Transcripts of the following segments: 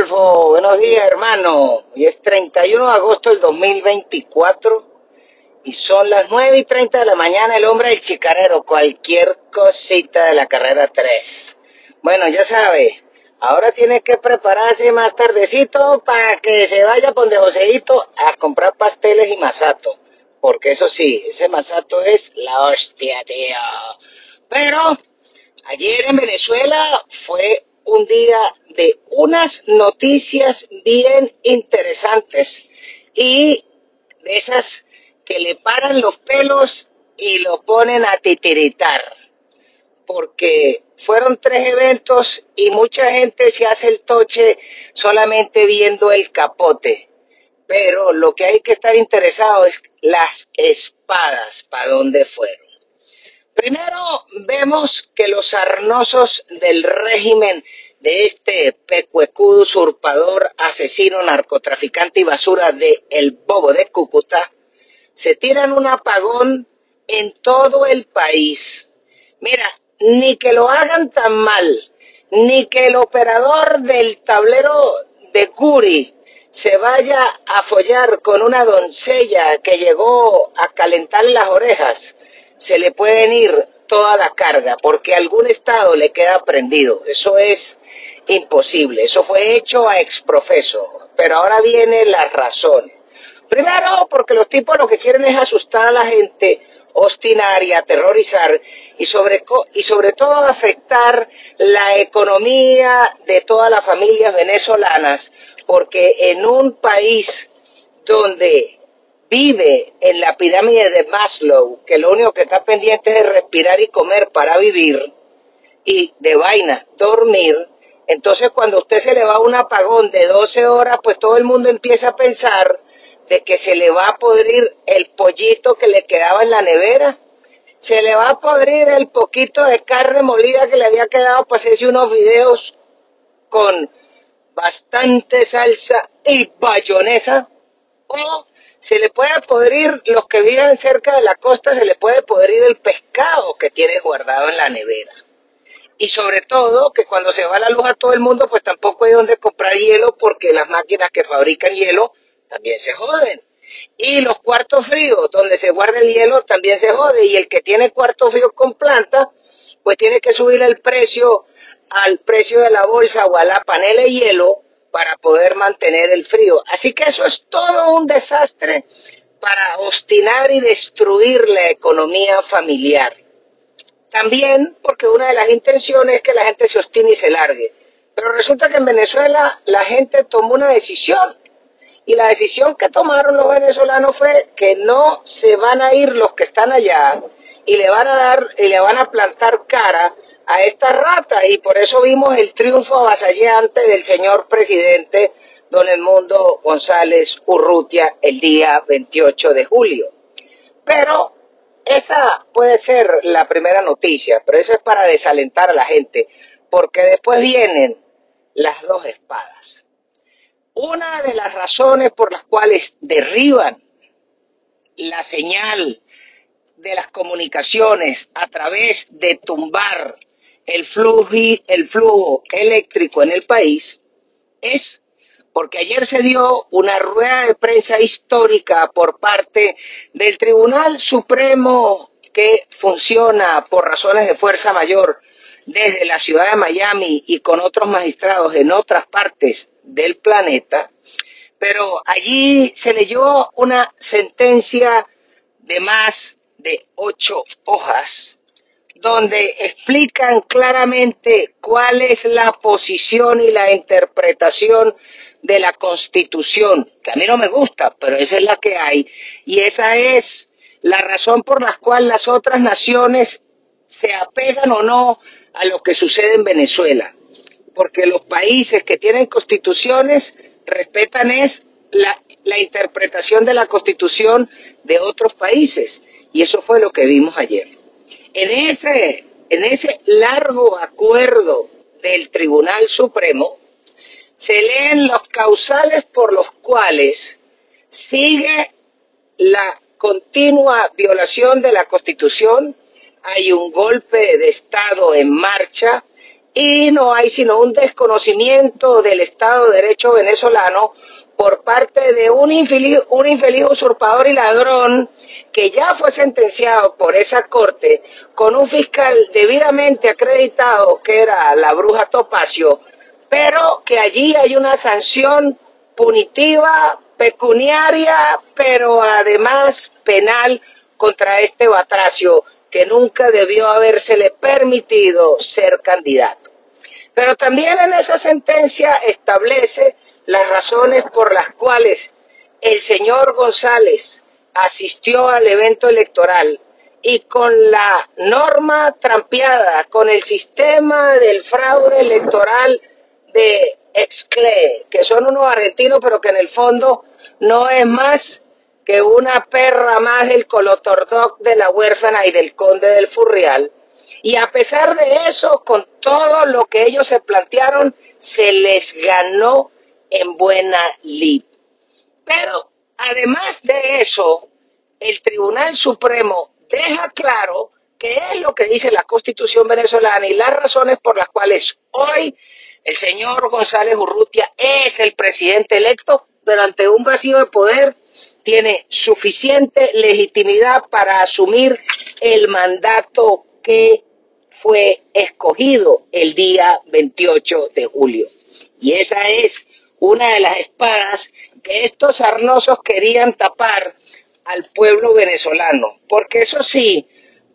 Rodolfo, buenos días, hermano. Hoy es 31 de agosto del 2024 y son las 9:30 de la mañana. El hombre del chicarero, cualquier cosita de la carrera 3. Bueno, ya sabe, ahora tiene que prepararse más tardecito para que se vaya por donde Joseito a comprar pasteles y masato. Porque eso sí, ese masato es la hostia, tío. Pero ayer en Venezuela fue un día de unas noticias bien interesantes y de esas que le paran los pelos y lo ponen a titiritar, porque fueron 3 eventos y mucha gente se hace el toche solamente viendo el capote, pero lo que hay que estar interesado es las espadas, para dónde fueron. Primero vemos que los sarnosos del régimen de este pecuecudo usurpador, asesino, narcotraficante y basura de El Bobo de Cúcuta se tiran un apagón en todo el país. Mira, ni que lo hagan tan mal, ni que el operador del tablero de Curi se vaya a follar con una doncella que llegó a calentarle las orejas, se le pueden ir toda la carga, porque algún estado le queda prendido. Eso es imposible, eso fue hecho a exprofeso, pero ahora vienen las razones. Primero, porque los tipos lo que quieren es asustar a la gente, obstinar y aterrorizar, y sobre todo afectar la economía de todas las familias venezolanas, porque en un país donde vive en la pirámide de Maslow, que lo único que está pendiente es de respirar y comer para vivir, y de vaina, dormir, entonces cuando a usted se le va un apagón de 12 horas, pues todo el mundo empieza a pensar de que se le va a podrir el pollito que le quedaba en la nevera, se le va a podrir el poquito de carne molida que le había quedado para hacerse unos videos con bastante salsa y bayonesa, o se le puede podrir, los que viven cerca de la costa, se le puede podrir el pescado que tienes guardado en la nevera. Y sobre todo, que cuando se va la luz a todo el mundo, pues tampoco hay donde comprar hielo, porque las máquinas que fabrican hielo también se joden. Y los cuartos fríos, donde se guarda el hielo, también se jode. Y el que tiene cuartos fríos con planta, pues tiene que subir el precio al precio de la bolsa o a la panela de hielo para poder mantener el frío. Así que eso es todo un desastre para obstinar y destruir la economía familiar. También porque una de las intenciones es que la gente se obstine y se largue. Pero resulta que en Venezuela la gente tomó una decisión. Y la decisión que tomaron los venezolanos fue que no se van a ir los que están allá y le van a plantar cara a esta rata. Y por eso vimos el triunfo avasallante del señor presidente don Edmundo González Urrutia el día 28 de julio. Pero esa puede ser la primera noticia, pero eso es para desalentar a la gente, porque después vienen las dos espadas. Una de las razones por las cuales derriban la señal de las comunicaciones a través de tumbar el flujo eléctrico en el país es porque ayer se dio una rueda de prensa histórica por parte del Tribunal Supremo que funciona por razones de fuerza mayor desde la ciudad de Miami y con otros magistrados en otras partes del planeta, pero allí se leyó una sentencia de más de 8 hojas donde explican claramente cuál es la posición y la interpretación de la Constitución, que a mí no me gusta, pero esa es la que hay, y esa es la razón por la cual las otras naciones se apegan o no a lo que sucede en Venezuela, porque los países que tienen constituciones respetan la interpretación de la Constitución de otros países, y eso fue lo que vimos ayer. En ese largo acuerdo del Tribunal Supremo se leen los causales por los cuales sigue la continua violación de la Constitución, hay un golpe de Estado en marcha y no hay sino un desconocimiento del Estado de Derecho venezolano por parte de un infeliz usurpador y ladrón que ya fue sentenciado por esa corte con un fiscal debidamente acreditado que era la bruja Topacio, pero que allí hay una sanción punitiva, pecuniaria, pero además penal contra este batracio que nunca debió habérsele permitido ser candidato. Pero también en esa sentencia establece las razones por las cuales el señor González asistió al evento electoral y con la norma trampeada, con el sistema del fraude electoral de Exclé, que son unos argentinos pero que en el fondo no es más que una perra más del Colotordoc de la huérfana y del conde del Furrial. Y a pesar de eso, con todo lo que ellos se plantearon, se les ganó en buena lid. Pero además de eso, el Tribunal Supremo deja claro qué es lo que dice la Constitución venezolana y las razones por las cuales hoy el señor González Urrutia es el presidente electo, pero ante un vacío de poder tiene suficiente legitimidad para asumir el mandato que fue escogido el día 28 de julio. Y esa es una de las espadas que estos sarnosos querían tapar al pueblo venezolano. Porque eso sí,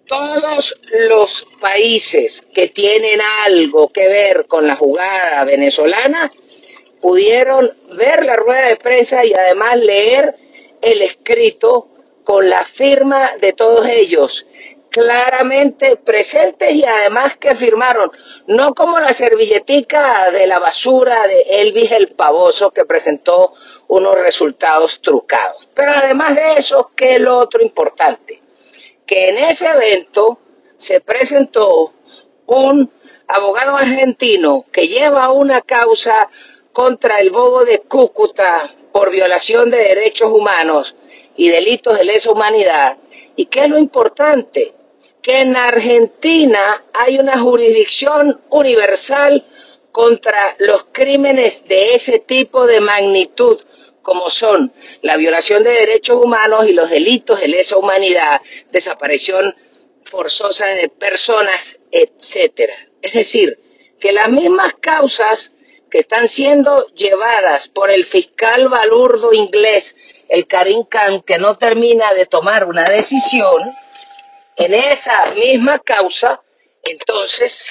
todos los países que tienen algo que ver con la jugada venezolana pudieron ver la rueda de prensa y además leer el escrito con la firma de todos ellos, claramente presentes y además que firmaron, no como la servilletica de la basura de Elvis el Pavoso que presentó unos resultados trucados. Pero además de eso, ¿qué es lo otro importante? Que en ese evento se presentó un abogado argentino que lleva una causa contra el bobo de Cúcuta por violación de derechos humanos y delitos de lesa humanidad. ¿Y qué es lo importante? Que en Argentina hay una jurisdicción universal contra los crímenes de ese tipo de magnitud, como son la violación de derechos humanos y los delitos de lesa humanidad, desaparición forzosa de personas, etcétera. Es decir, que las mismas causas que están siendo llevadas por el fiscal balurdo inglés, el Karim Khan, que no termina de tomar una decisión, en esa misma causa, entonces,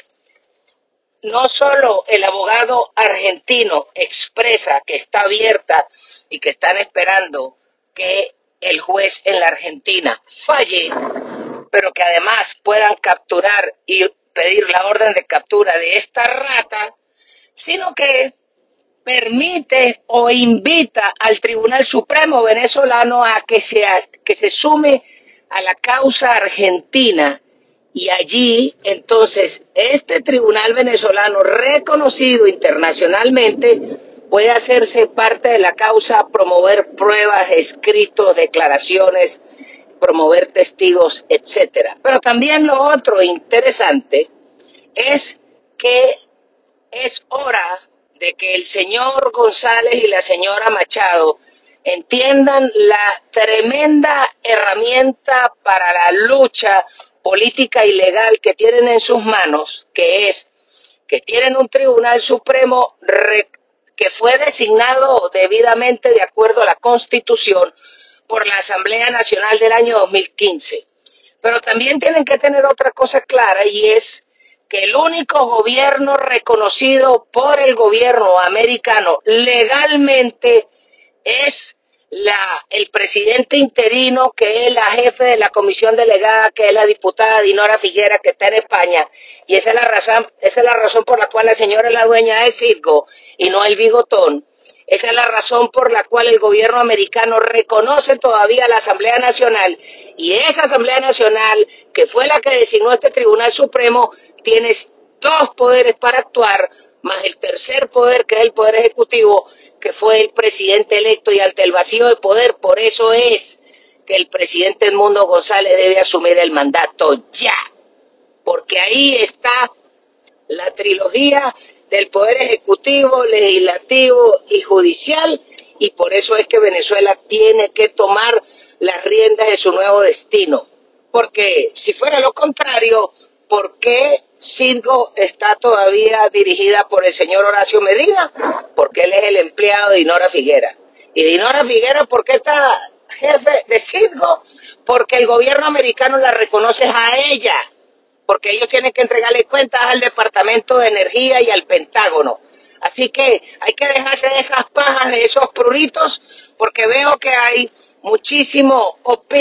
no solo el abogado argentino expresa que está abierta y que están esperando que el juez en la Argentina falle, pero que además puedan capturar y pedir la orden de captura de esta rata, sino que permite o invita al Tribunal Supremo venezolano a que se sume a la causa argentina y allí entonces este tribunal venezolano reconocido internacionalmente puede hacerse parte de la causa, promover pruebas, escritos, declaraciones, promover testigos, etcétera. Pero también lo otro interesante es que es hora de que el señor González y la señora Machado entiendan la tremenda herramienta para la lucha política y legal que tienen en sus manos, que es que tienen un Tribunal Supremo que fue designado debidamente de acuerdo a la Constitución por la Asamblea Nacional del año 2015. Pero también tienen que tener otra cosa clara y es que el único gobierno reconocido por el gobierno americano legalmente es el presidente interino, que es la jefe de la comisión delegada, que es la diputada Dinora Figuera, que está en España, y esa es la razón por la cual la señora es la dueña de Citgo y no el bigotón. Esa es la razón por la cual el gobierno americano reconoce todavía la Asamblea Nacional, y esa Asamblea Nacional, que fue la que designó este Tribunal Supremo, tiene dos poderes para actuar, más el tercer poder, que es el poder ejecutivo, que fue el presidente electo, y ante el vacío de poder, por eso es que el presidente Edmundo González debe asumir el mandato ya, porque ahí está la trilogía del poder ejecutivo, legislativo y judicial, y por eso es que Venezuela tiene que tomar las riendas de su nuevo destino. Porque si fuera lo contrario, ¿por qué Citgo está todavía dirigida por el señor Horacio Medina? Porque él es el empleado de Dinora Figuera. Y Dinora Figuera, ¿por qué está jefe de Citgo? Porque el gobierno americano la reconoce a ella, porque ellos tienen que entregarle cuentas al Departamento de Energía y al Pentágono. Así que hay que dejarse de esas pajas, de esos pruritos, porque veo que hay muchísimo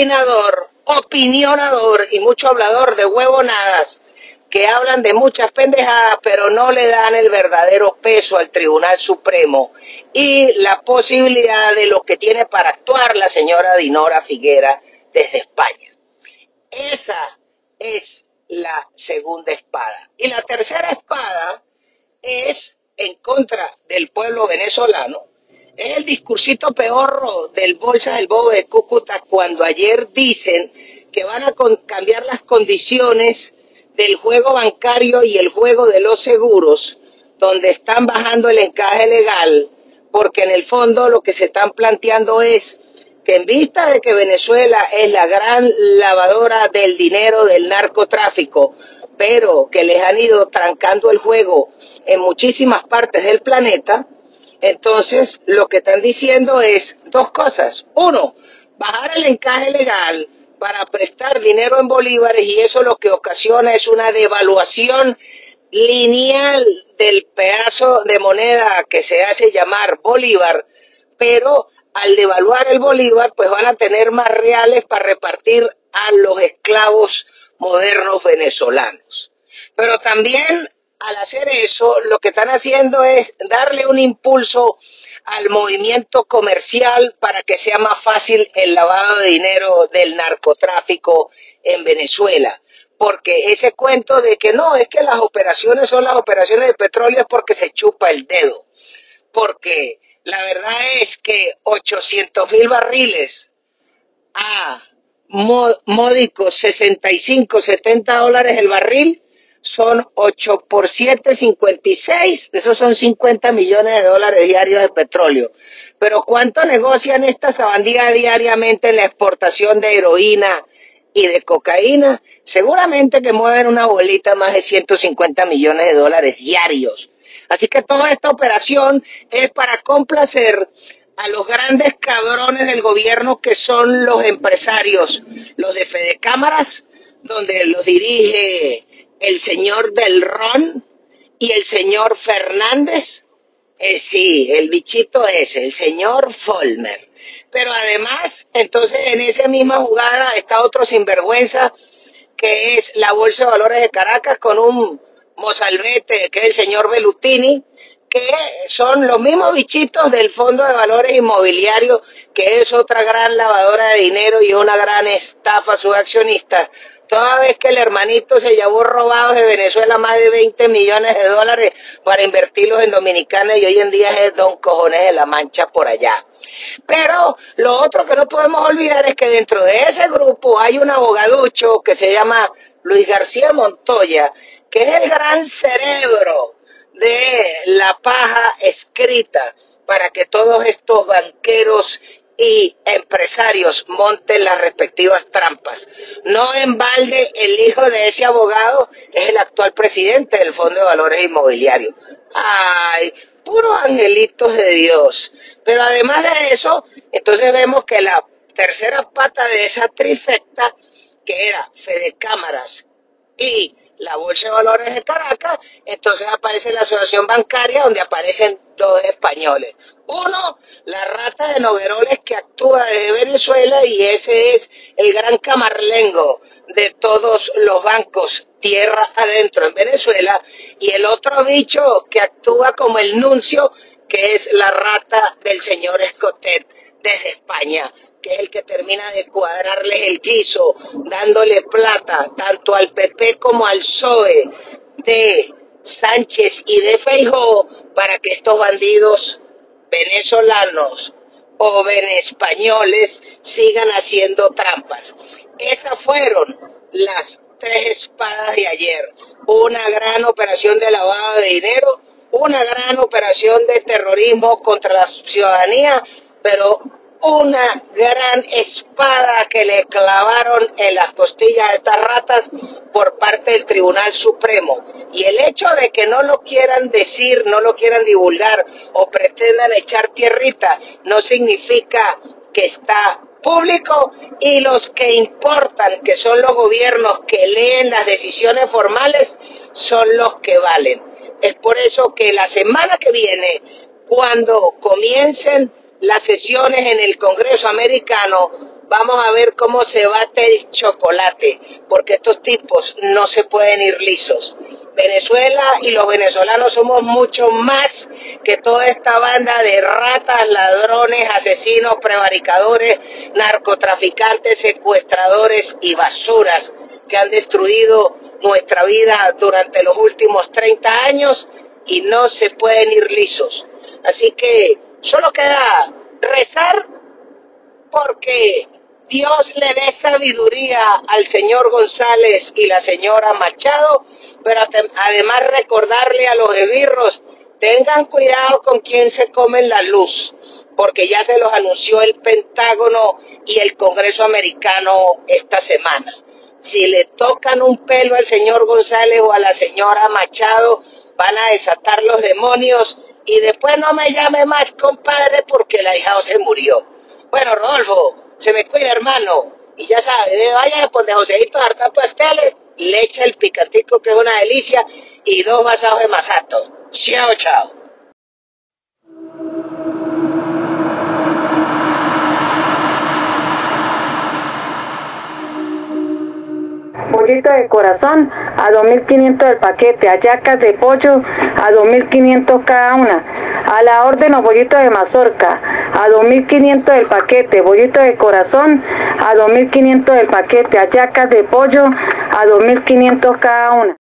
opinionador y mucho hablador de huevonadas que hablan de muchas pendejadas, pero no le dan el verdadero peso al Tribunal Supremo y la posibilidad de lo que tiene para actuar la señora Dinora Figuera desde España. Esa es la segunda espada. Y la tercera espada es en contra del pueblo venezolano. Es el discursito peorro del Bolsa del Bobo de Cúcuta cuando ayer dicen que van a cambiar las condiciones del juego bancario y el juego de los seguros, donde están bajando el encaje legal, porque en el fondo lo que se están planteando es que en vista de que Venezuela es la gran lavadora del dinero del narcotráfico, pero que les han ido trancando el juego en muchísimas partes del planeta, entonces lo que están diciendo es dos cosas. Uno, bajar el encaje legal para prestar dinero en bolívares, y eso lo que ocasiona es una devaluación lineal del pedazo de moneda que se hace llamar bolívar, pero al devaluar el bolívar pues van a tener más reales para repartir a los esclavos modernos venezolanos. Pero también al hacer eso lo que están haciendo es darle un impulso al movimiento comercial para que sea más fácil el lavado de dinero del narcotráfico en Venezuela. Porque ese cuento de que no, es que las operaciones son las operaciones de petróleo es porque se chupa el dedo. Porque la verdad es que 800,000 barriles a módicos 65, 70 dólares el barril, son 8 por 7, 56, esos son 50 millones de dólares diarios de petróleo. Pero ¿cuánto negocian estas sabandías diariamente en la exportación de heroína y de cocaína? Seguramente que mueven una bolita más de 150 millones de dólares diarios. Así que toda esta operación es para complacer a los grandes cabrones del gobierno que son los empresarios, los de Fedecámaras, donde los dirige el señor del Ron y el señor Fernández, sí, el bichito ese, el señor Folmer. Pero además, entonces en esa misma jugada está otro sinvergüenza que es la Bolsa de Valores de Caracas con un mozalbete que es el señor Bellutini, que son los mismos bichitos del Fondo de Valores Inmobiliarios, que es otra gran lavadora de dinero y una gran estafa a sus accionistas. Toda vez que el hermanito se llevó robados de Venezuela más de 20 millones de dólares para invertirlos en Dominicana, y hoy en día es Don Cojones de la Mancha por allá. Pero lo otro que no podemos olvidar es que dentro de ese grupo hay un abogaducho que se llama Luis García Montoya, que es el gran cerebro de la paja escrita para que todos estos banqueros y empresarios monten las respectivas trampas. No en balde el hijo de ese abogado es el actual presidente del Fondo de Valores Inmobiliarios. Ay, puros angelitos de Dios. Pero además de eso, entonces vemos que la tercera pata de esa trifecta, que era Fedecámaras y la Bolsa de Valores de Caracas, entonces aparece la asociación bancaria, donde aparecen dos españoles. Uno, la rata de Nogueroles, que actúa desde Venezuela, y ese es el gran camarlengo de todos los bancos tierra adentro en Venezuela, y el otro bicho que actúa como el nuncio, que es la rata del señor Escotet desde España, que es el que termina de cuadrarles el guiso, dándole plata tanto al PP como al PSOE de Sánchez y de Feijóo, para que estos bandidos venezolanos o venespañoles sigan haciendo trampas. Esas fueron las tres espadas de ayer. Una gran operación de lavado de dinero, una gran operación de terrorismo contra la ciudadanía, pero una gran espada que le clavaron en las costillas de estas ratas por parte del Tribunal Supremo. Y el hecho de que no lo quieran decir, no lo quieran divulgar o pretendan echar tierrita, no significa que está público, y los que importan, que son los gobiernos que leen las decisiones formales, son los que valen. Es por eso que la semana que viene, cuando comiencen las sesiones en el Congreso americano, vamos a ver cómo se bate el chocolate, porque estos tipos no se pueden ir lisos. Venezuela y los venezolanos somos mucho más que toda esta banda de ratas, ladrones, asesinos, prevaricadores, narcotraficantes, secuestradores y basuras que han destruido nuestra vida durante los últimos 30 años y no se pueden ir lisos. Así que solo queda rezar porque Dios le dé sabiduría al señor González y la señora Machado, pero además recordarle a los esbirros, tengan cuidado con quién se comen la luz, porque ya se los anunció el Pentágono y el Congreso americano esta semana. Si le tocan un pelo al señor González o a la señora Machado, van a desatar los demonios y después no me llame más compadre porque el ahijado se murió. Bueno, Rodolfo, se me cuida, hermano, y ya sabe, vaya a donde Joséito a hartar pasteles, le echa el picantico que es una delicia y 2 vasados de masato. Chao, chao. Pollito de corazón a 2.500 el paquete, hallacas de pollo a 2.500 cada una, a la orden los bollitos de mazorca a 2.500 el paquete, bollito de corazón a 2.500 el paquete, hallacas de pollo a 2.500 cada una.